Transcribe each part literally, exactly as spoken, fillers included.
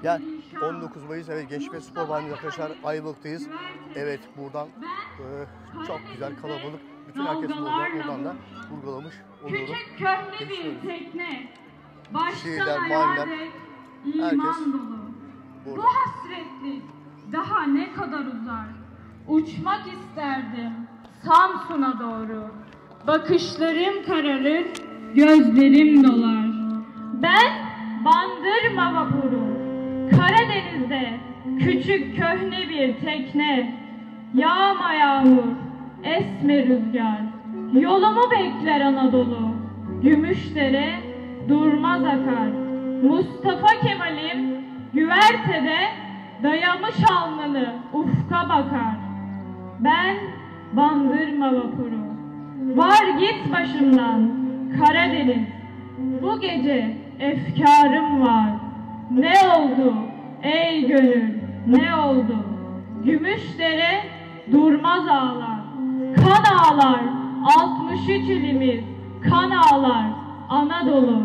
Gel. on dokuz Mayıs, evet, Gençlik ve Spor Bayramı arkadaşlar. Ayvalık'tayız. Evet, buradan e, çok güzel kalabalık. Bütün herkes burada. Buradan da vurgulamış oluyorum. Küçük köhne bir tekne. Şehirler, mahalleler, herkes burada. Bu hasretlik daha ne kadar uzar? Uçmak isterdim Samsun'a doğru. Bakışlarım kararır, gözlerim dolar. Ben Bandırma vapuru, Karadeniz'de küçük köhne bir tekne. Yağma yağmur, esme rüzgar, yolumu bekler Anadolu. Gümüşdere durmaz akar. Mustafa Kemal'im güvertede dayamış alnını ufka bakar. Ben Bandırma vapuru, var git başımdan Karadeniz. Bu gece efkarım var. Ne oldu ey gönül, ne oldu? Gümüşdere durmaz ağlar. Kan ağlar altmış üç ilimiz, kan ağlar Anadolu.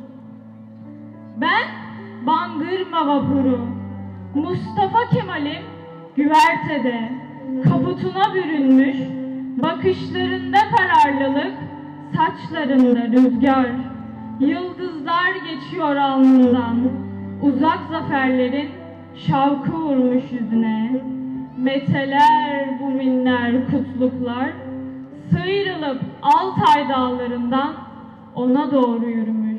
Ben Bandırma vapuru, Mustafa Kemal'im güvertede, kaputuna bürünmüş, bakışlarında kararlılık, saçlarında rüzgar. Yıldızlar geçiyor alnından, uzak zaferlerin şavkı vurmuş yüzüne. Meteler bu minler kutluklar, sıyrılıp Altay dağlarından ona doğru yürümüş.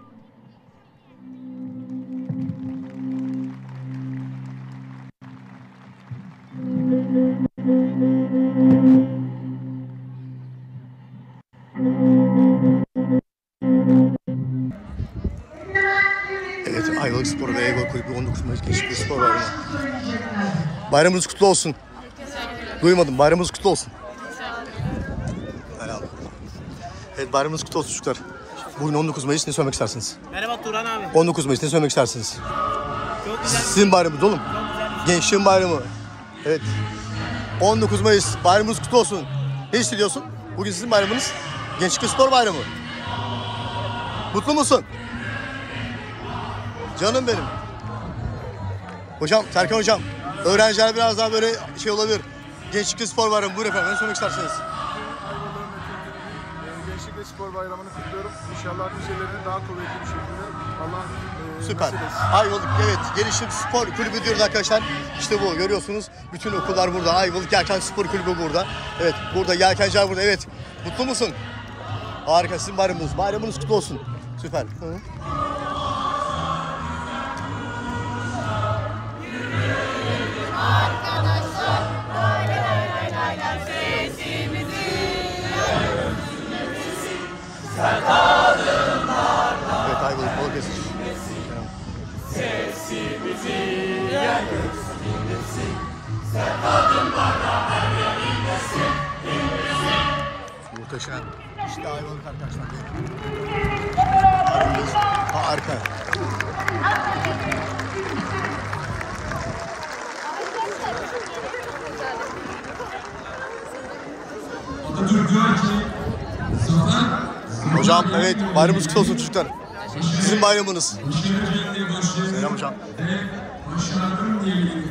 Evet, Ayvalık Spor ve Ayvalık Kulübü on dokuz Mayıs Gençlik ve Spor Bayramı. Bayramınız kutlu olsun. Duymadım, bayramınız kutlu olsun. Evet, bayramınız kutlu olsun çocuklar. Bugün on dokuz Mayıs, ne söylemek istersiniz? Merhaba Turan abi. on dokuz Mayıs, ne söylemek istersiniz? Çok güzel. Sizin bayramınız oğlum. Gençliğin bayramı. Evet. on dokuz Mayıs, bayramınız kutlu olsun. Ne hissediyorsun? Bugün sizin bayramınız Gençlik ve Spor Bayramı. Mutlu musun? Canım benim. Hocam, Serkan hocam, öğrenciler biraz daha böyle şey olabilir. Gençlik ve Spor Bayramı. Buyurun efendim, ne söylemek istersiniz? Gençlik ve Spor Bayramı'nı kutluyorum. İnşallah nicelerine daha kuvvetli bir şekilde Allah e, Süper. Ayvalık, evet, Gençlik Spor Kulübü diyoruz arkadaşlar. İşte bu, görüyorsunuz. Bütün okullar burada. Ayvalık Yelken Spor Kulübü burada. Evet, burada yelkenciler burada. Evet. Mutlu musun? Harika, sizin bayramınız. Bayramınız kutlu olsun. Süper. Hı. Evet, Ayvalık Balıkesir. Sesimizi yer göğsündesin. Sen kadınlara her yerindesin. Muhteşem. İşte Ayvalık arkadaşlar. Harika. Atatürk diyor ki zafer. Hocam, evet, bayramınız kutlu olsun çocuklar. Sizin bayramınız. Selam hocam. Başardım diyelim.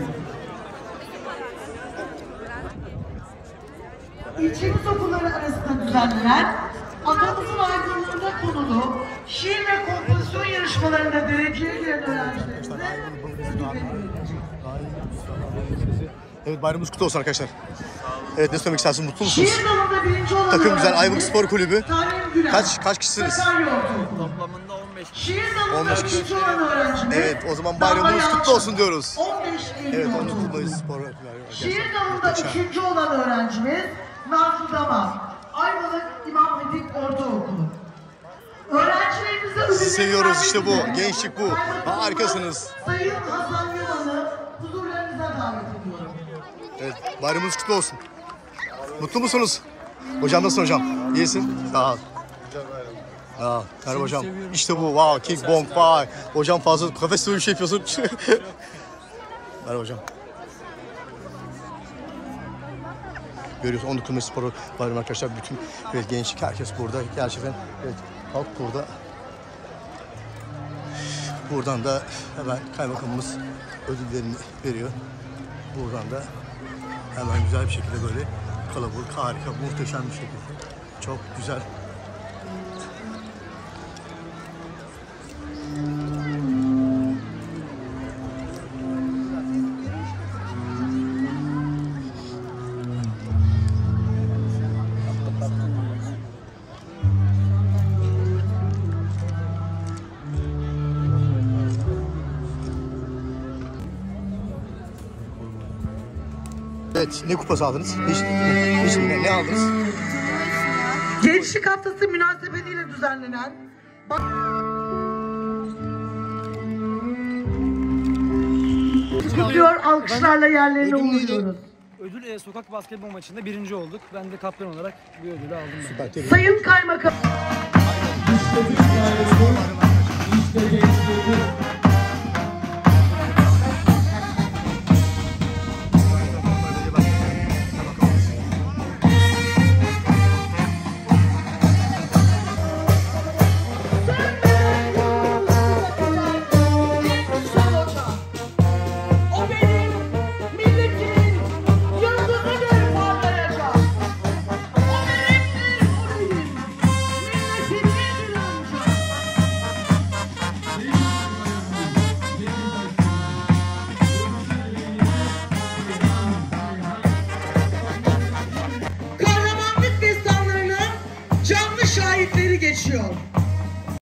İlçemiz okulları arasında düzenlenen atamızın aydınlığında konulu şiir ve kompozisyon yarışmalarında dereceye giren öğrencilerimize evet, bayramınız kutlu olsun arkadaşlar. Evet, ne söylemek istersiniz? Mutlu musunuz? şiir dalında birinci olan Takım güzel, Ayvalık Spor Kulübü. Talim Gülen, Kaç kaç kişisiniz? Sakarya Ortaokulu. Toplamında on beş. Şiir dalında on beş kişi. ikinci olan öğrencimiz Evet, o zaman bayramınız Damla kutlu olsun diyoruz. on beş Eylül Evet, on dokuz Ortaokulu. Mayıs Spor Kulübü. Şiir dalında üçüncü olan öğrencimiz Nazlı Damar, Ayvalık İmam Hatip Ortaokulu. Öğrencilerimize ödülleri seviyoruz, işte bu. vermek üzere Gençlik bu. Ayvalık Harikasınız. Sayın Hasan Yılan'ı huzurlarınıza davet ediyorum. Evet, bayramınız kutlu olsun. Mutlu musunuz? Hocam nasılsın hocam? İyisin? Sağ ol. Sağ ol. Merhaba hocam. İşte bu. Wow, kick, bong, vay. Hocam fazla kafes dövüşü yapıyorsun. Merhaba hocam. Görüyoruz on dokuz Mayıs Spor Bayramı arkadaşlar. Bütün evet, gençlik, herkes burada. Gerçekten evet, halk burada. Buradan da hemen kaymakamımız ödüllerini veriyor. Buradan da hemen güzel bir şekilde böyle kalabalık, harika, muhteşem bir şekilde. Çok güzel. Evet, ne kupası aldınız? Hiç, hiç ne, ne aldınız? Gençlik Haftası münasebetiyle düzenlenen kutluyor, alkışlarla yerlerine Ödül neydi? uğurluyoruz. Ödül e, sokak basketbol maçında birinci olduk. Ben de kaptan olarak bir ödülü aldım. Ben. Süper, tebrik. Sayın Kaymakam. O benim milletimin yıldızı göre parlayacak. O benimdir, o benim milletimin yıldızı. Kahramanlık destanlarının canlı şahitleri geçiyor.